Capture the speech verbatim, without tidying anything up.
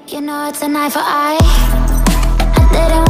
You know it's an eye for eye. I didn't